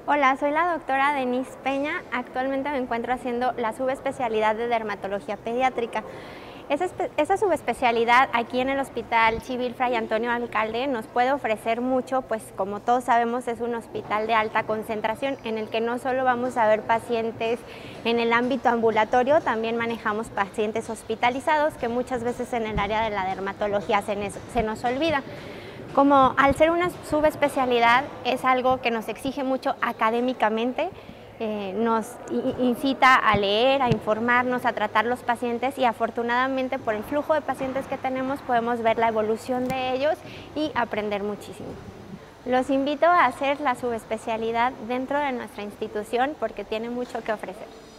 Hola, soy la doctora Denise Peña. Actualmente me encuentro haciendo la subespecialidad de dermatología pediátrica. Esa subespecialidad aquí en el Hospital Civil Fray Antonio Alcalde nos puede ofrecer mucho, pues como todos sabemos es un hospital de alta concentración en el que no solo vamos a ver pacientes en el ámbito ambulatorio, también manejamos pacientes hospitalizados que muchas veces en el área de la dermatología se nos olvida. Como al ser una subespecialidad es algo que nos exige mucho académicamente, nos incita a leer, a informarnos, a tratar los pacientes y afortunadamente por el flujo de pacientes que tenemos podemos ver la evolución de ellos y aprender muchísimo. Los invito a hacer la subespecialidad dentro de nuestra institución porque tiene mucho que ofrecer.